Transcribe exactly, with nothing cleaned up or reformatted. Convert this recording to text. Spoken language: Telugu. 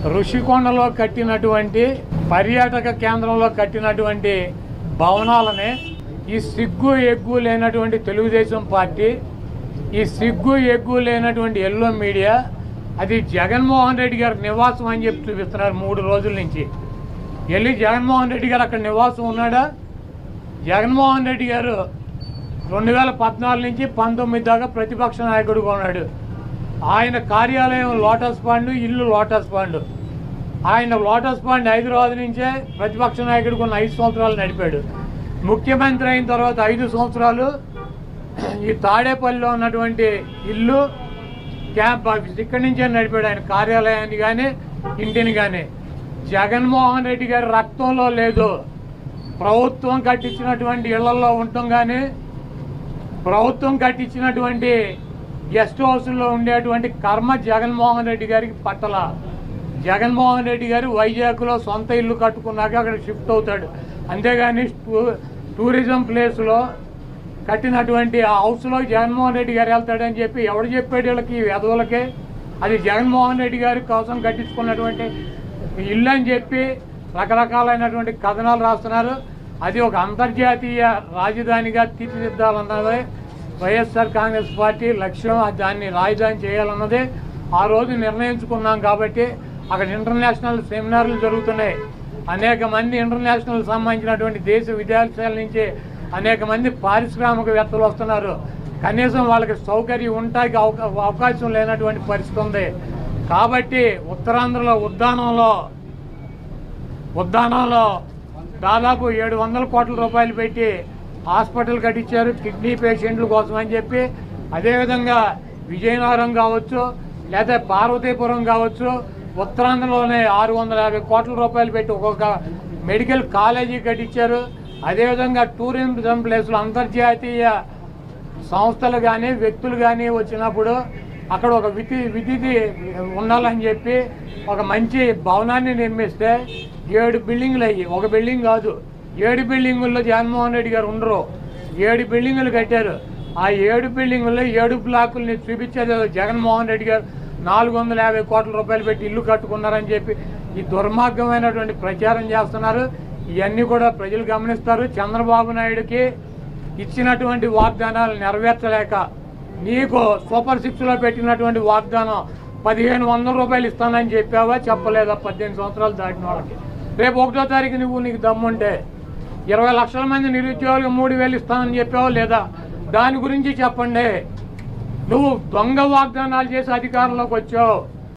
ఋషికొండలో కట్టినటువంటి పర్యాటక కేంద్రంలో కట్టినటువంటి భవనాలనే ఈ సిగ్గు ఎగ్గు లేనటువంటి తెలుగుదేశం పార్టీ, ఈ సిగ్గు ఎగ్గు లేనటువంటి ఎల్లో మీడియా అది జగన్మోహన్ రెడ్డి గారి నివాసం అని చెప్పి చూపిస్తున్నారు మూడు రోజుల నుంచి. వెళ్ళి జగన్మోహన్ రెడ్డి గారు అక్కడ నివాసం ఉన్నాడా? జగన్మోహన్ రెడ్డి గారు రెండు వేల పద్నాలుగు నుంచి పంతొమ్మిది దాకా ప్రతిపక్ష నాయకుడిగా ఉన్నాడు. ఆయన కార్యాలయం లోటస్ పాండ్, ఇల్లు లోటస్ పాండ్. ఆయన లోటస్ పాండ్ హైదరాబాద్ నుంచే ప్రతిపక్ష నాయకుడికి ఉన్న ఐదు సంవత్సరాలు నడిపాడు. ముఖ్యమంత్రి అయిన తర్వాత ఐదు సంవత్సరాలు ఈ తాడేపల్లిలో ఉన్నటువంటి ఇల్లు క్యాంప్ ఆఫీస్ ఇక్కడి నుంచే నడిపాడు ఆయన కార్యాలయాన్ని కానీ ఇంటిని కానీ. జగన్మోహన్ రెడ్డి గారి రక్తంలో లేదు. ప్రభుత్వం కట్టించినటువంటి ఇళ్లలో ఉండటం కానీ, ప్రభుత్వం కట్టించినటువంటి గెస్ట్ హౌస్లో ఉండేటువంటి కర్మ జగన్మోహన్ రెడ్డి గారికి పట్టల. జగన్మోహన్ రెడ్డి గారు వైజాగ్లో సొంత ఇల్లు కట్టుకున్నాక అక్కడ షిఫ్ట్ అవుతాడు. అంతేగాని టూ టూరిజం ప్లేస్లో కట్టినటువంటి ఆ హౌస్లో జగన్మోహన్ రెడ్డి గారు వెళ్తాడని చెప్పి ఎవడు చెప్పాడు వీళ్ళకి, వెధవులకే? అది జగన్మోహన్ రెడ్డి గారి కోసం కట్టించుకున్నటువంటి ఇల్లు అని చెప్పి రకరకాలైనటువంటి కథనాలు రాస్తున్నారు. అది ఒక అంతర్జాతీయ రాజధానిగా తీర్చిదిద్దాలన్నదే వైఎస్ఆర్ కాంగ్రెస్ పార్టీ లక్ష్యం. దాన్ని రాజధాని చేయాలన్నదే ఆ రోజు నిర్ణయించుకున్నాం. కాబట్టి అక్కడ ఇంటర్నేషనల్ సెమినార్లు జరుగుతున్నాయి. అనేక మంది ఇంటర్నేషనల్ సంబంధించినటువంటి దేశ విదేశాల నుంచి అనేక మంది పారిశ్రామికవేత్తలు వస్తున్నారు. కనీసం వాళ్ళకి సౌకర్యం ఉండటానికి అవకాశం లేనటువంటి పరిస్థితి ఉంది. కాబట్టి ఉత్తరాంధ్రలో ఉద్దానంలో ఉద్దానంలో దాదాపు ఏడు వందల కోట్ల రూపాయలు పెట్టి హాస్పిటల్ కట్టించారు కిడ్నీ పేషెంట్ల కోసం అని చెప్పి. అదేవిధంగా విజయనగరం కావచ్చు లేదా పార్వతీపురం కావచ్చు, ఉత్తరాంధ్రలోనే ఆరు వందల యాభై కోట్ల రూపాయలు పెట్టి ఒక్కొక్క మెడికల్ కాలేజీ కట్టించారు. అదేవిధంగా టూరిజం ప్లేస్లో అంతర్జాతీయ సంస్థలు కానీ వ్యక్తులు కానీ వచ్చినప్పుడు అక్కడ ఒక విధి విధిది ఉండాలని చెప్పి ఒక మంచి భవనాన్ని నిర్మిస్తే ఏడు బిల్డింగులు అయ్యి, ఒక బిల్డింగ్ కాదు ఏడు బిల్డింగుల్లో జగన్మోహన్ రెడ్డి గారు ఉండరు. ఏడు బిల్డింగులు కట్టారు. ఆ ఏడు బిల్డింగుల్లో ఏడు బ్లాకుల్ని చూపించేది జగన్మోహన్ రెడ్డి గారు నాలుగు వందల యాభై కోట్ల రూపాయలు పెట్టి ఇల్లు కట్టుకున్నారని చెప్పి ఈ దుర్మార్గమైనటువంటి ప్రచారం చేస్తున్నారు. ఇవన్నీ కూడా ప్రజలు గమనిస్తారు. చంద్రబాబు నాయుడుకి ఇచ్చినటువంటి వాగ్దానాలు నెరవేర్చలేక నీకు సూపర్ సిక్స్లో పెట్టినటువంటి వాగ్దానం పదిహేను వందల రూపాయలు ఇస్తానని చెప్పావా, చెప్పలేదా? పద్దెనిమిది సంవత్సరాలు దాటిన వాళ్ళకి రేపు ఒకటో తారీఖు నువ్వు నీకు దమ్ముంటే ఇరవై లక్షల మంది నిరుద్యోగులకు మూడు వేలు ఇస్తానని చెప్పావా లేదా? దాని గురించి చెప్పండి. నువ్వు దొంగ వాగ్దానాలు చేసి అధికారంలోకి వచ్చావు.